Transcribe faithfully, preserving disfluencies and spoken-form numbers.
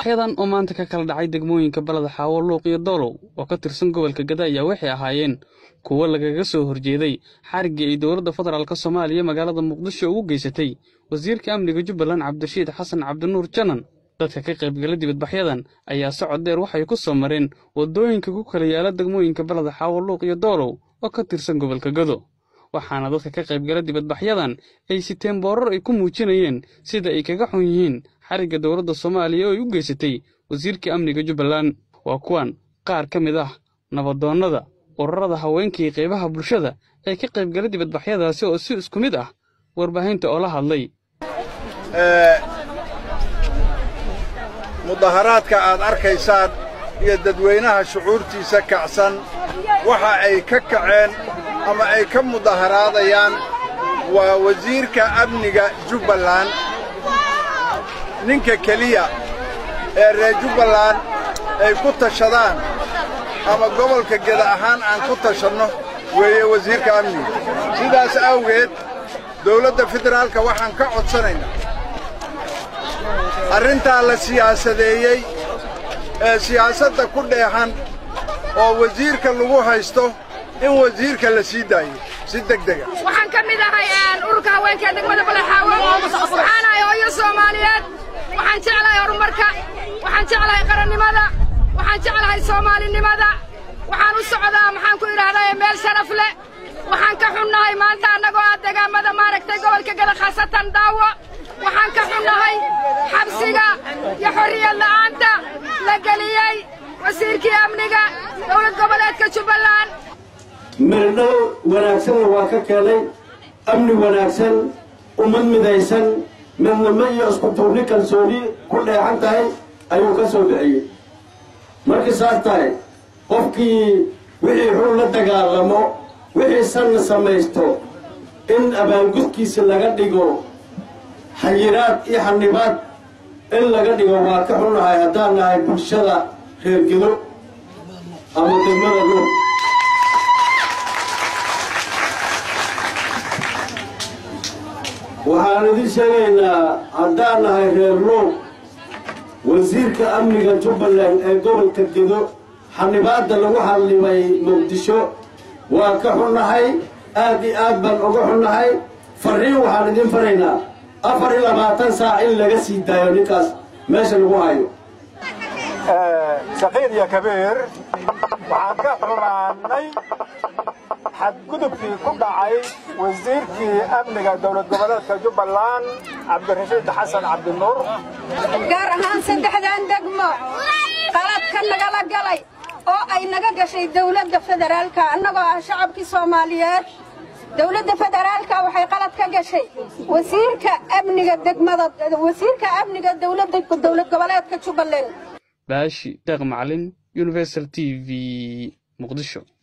dibadbaxyadan oo maanta ka kala dhacay degmooyinka balada Xaawo Luuq iyo Doolow oo ka tirsan gobolka Gada ayaa waxay ahaayeen kuwa lagaga soo horjeeday xariga ay dowladda federaalka Soomaaliya magaalada Muqdisho ugu geysatay wasiirka amniga Jubbaland Cabdirashiid Xasan Cabdinuur Janan. dadka ka qaybgalay dibadbaxyadan ayaa socod dheer waxay ku soo mareen wadooyinka ku kala yaala degmooyinka balada Xaawo Luuq iyo Doolow oo ka tirsan gobolka Gado. waxaana dadka ka qaybgalay dibadbaxyadan ay siteen boorar ay ku muujinayeen sida ay kaga xun yihiin xariga dowladda Soomaaliya oo ay u geysatay wasiirka amniga Jubbaland. waa kuwan qaar ka mid ah nabadoonnada ururada haweenkii qaybaha bulshada ee ka qaybgalay dibadbaxyadaasi oo si isku mid ah warbaahinta oo la hadlay. mudaharaadka aad arkaysaan iyo dadweynaha shucuurtiisa kacsan waxa ay ka kaceen ama ay ka mudaharaadayaan waa wasiirka amniga Jubbaland. ninka kaliya ee reer Jubbaland ay ku tashadaan ama gobolka Gada ahaan aan ku tashanno weeye wasiirka amniga. sidaas awgeed dowladda federaalka waxaan ka codsanaynaa arrintaa la siyaasadeeyey ee siyaasadda ku dheehan oo wasiirka lagu haysto in wasiirka la sii daayo si degdeg ah. waxaan ka mid ahay ururka haweenka degmada Balad Xaawo waxaan ahay hooyo Soomaaliyeed. waxaan jeclahay horumarka, waxaan jeclahay qarannimada, waxaan jeclahay Soomaalinimada. waxaan u socdaa maxaan ku yiraahdaa meel sharaf leh. waxaan ka xunnahay maanta annagoo ah deegaamada maaragtay gobolka Gada khaasatan Daawo. waxaan ka xunnahay xabsiga iyo xorriyad la'aanta la geliyey wasiirkii amniga dowlad goboleedka Jubbaland. meelno wanaagsan waa ka keenay amni wanaagsan ummad midaysan midnimo iyo isku duubni kalsooni ku dheehan tahay ayuu ka soo bixiyey. markii saas tahay qofkii wixii xul la dagaalamo wixii san samaysto in abaangudkiisa laga dhigo xayiraad iyo xanibaad in laga dhigo waa ka xunahay haddaan nahay bulshada reer Gado ama degmada Luuq. waxaan idin sheegaynaa haddaan nahay reer Luuq wasiirka amniga Jubbaland ee gobolka Gado xanibaadda lagu hadlimay Muqdisho waa ka xunahay aad iyo aad baan uga xunahay. fariin waxaan idin faraynaa afar iyo labaatan saac in laga sii daayo ninkaas meesha lagu hayo. saqiir iyo kabiir waxaan ka xumaanay xadgudubkii ku dhacay wasiirkii amniga dowlad goboleedka Jubbaland Cabdirashiid Xasan Cabdinuur. gaar ahaan saddexdan degmo qaladka nagala galay oo ay naga gashay dowladda federaalka annagoo ah shacabkii Soomaaliyeed. dowladda federaalka waxay qalad ka gashay wasiirka amniga degmada wasiirka amniga dowladda dowlad goboleedka Jubbaland. baashi deeq macalin Universal T V Muqdisho.